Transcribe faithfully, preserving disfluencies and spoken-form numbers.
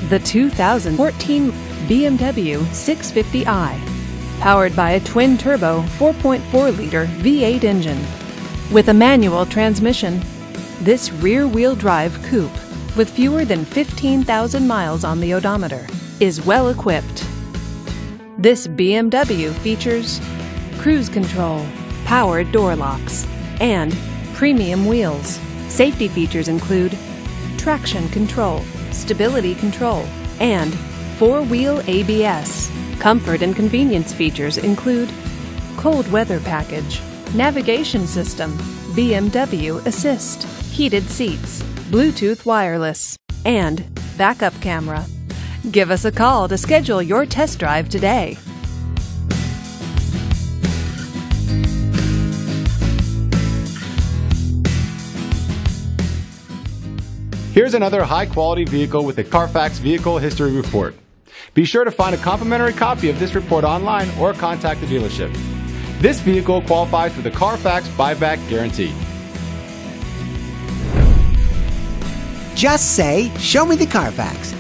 the two thousand fourteen B M W six fifty i, powered by a twin-turbo four point four liter V eight engine. With a manual transmission, this rear-wheel drive coupe, with fewer than fifteen thousand miles on the odometer, is well equipped. This B M W features cruise control, powered door locks, and premium wheels. Safety features include traction control, stability control, and four-wheel A B S. Comfort and convenience features include cold weather package, navigation system, B M W Assist, heated seats, Bluetooth wireless, and backup camera. Give us a call to schedule your test drive today. Here's another high-quality vehicle with a Carfax Vehicle History Report. Be sure to find a complimentary copy of this report online or contact the dealership. This vehicle qualifies for the Carfax Buyback Guarantee. Just say, "Show me the Carfax,"